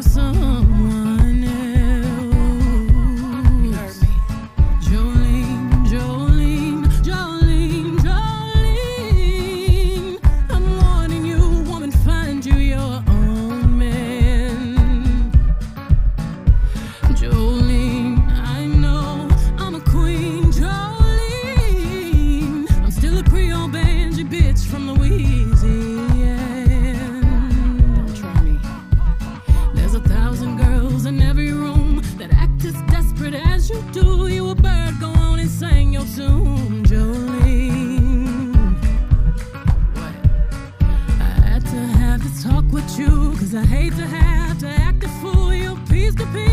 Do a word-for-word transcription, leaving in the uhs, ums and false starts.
someone else. Jolene, Jolene, Jolene, Jolene. I'm warning you, woman, find you your own man. Jolene, I know I'm a queen. Jolene, I'm still a Creole banjo bitch from Louisiana. Don't try me. There's a thousand girls in every room that act as desperate as you do. You a bird, go on and sing your tune, Jolene. What? I had to have this talk with you, cause I hate to have to act a fool. You're piece to piece.